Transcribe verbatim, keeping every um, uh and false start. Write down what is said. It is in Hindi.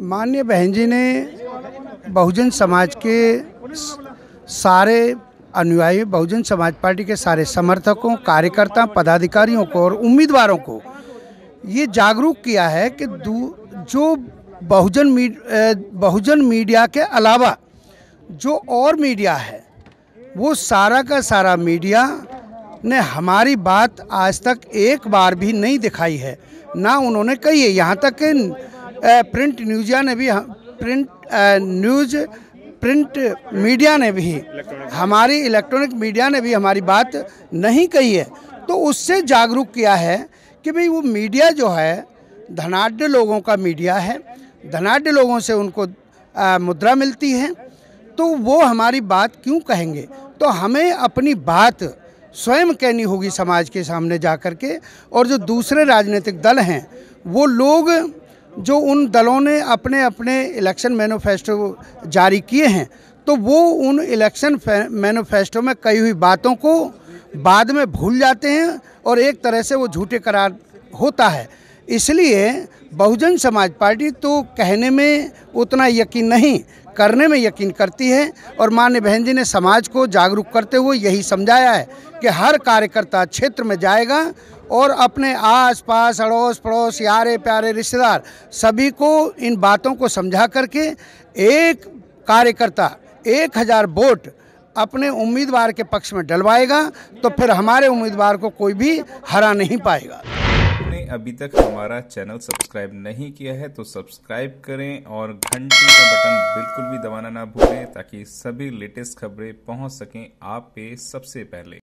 माननीय बहन जी ने बहुजन समाज के सारे अनुयायी, बहुजन समाज पार्टी के सारे समर्थकों, कार्यकर्ता, पदाधिकारियों को और उम्मीदवारों को ये जागरूक किया है कि जो बहुजन मीड, बहुजन मीडिया के अलावा जो और मीडिया है वो सारा का सारा मीडिया ने हमारी बात आज तक एक बार भी नहीं दिखाई है, ना उन्होंने कही है। यहाँ तक कि प्रिंट न्यूज़िया ने भी प्रिंट न्यूज़ प्रिंट मीडिया ने भी हमारी इलेक्ट्रॉनिक मीडिया ने भी हमारी बात नहीं कही है। तो उससे जागरूक किया है कि भाई वो मीडिया जो है धनाढ्य लोगों का मीडिया है, धनाढ्य लोगों से उनको आ, मुद्रा मिलती है, तो वो हमारी बात क्यों कहेंगे। तो हमें अपनी बात स्वयं कहनी होगी समाज के सामने जा कर के। और जो दूसरे राजनीतिक दल हैं वो लोग, जो उन दलों ने अपने अपने इलेक्शन मैनिफेस्टो जारी किए हैं, तो वो उन इलेक्शन मैनिफेस्टो में कही हुई बातों को बाद में भूल जाते हैं और एक तरह से वो झूठे करार होता है। इसलिए बहुजन समाज पार्टी तो कहने में उतना यकीन नहीं, करने में यकीन करती है। और माननीय बहन जी ने समाज को जागरूक करते हुए यही समझाया है कि हर कार्यकर्ता क्षेत्र में जाएगा और अपने आस पास, अड़ोस पड़ोस, यारे प्यारे, रिश्तेदार सभी को इन बातों को समझा करके एक कार्यकर्ता एक हज़ार वोट अपने उम्मीदवार के पक्ष में डलवाएगा, तो फिर हमारे उम्मीदवार को कोई भी हरा नहीं पाएगा। आपने अभी तक हमारा चैनल सब्सक्राइब नहीं किया है तो सब्सक्राइब करें और घंटी का बटन बिल्कुल भी दबाना ना भूलें, ताकि सभी लेटेस्ट खबरें पहुंच सकें आप पे सबसे पहले।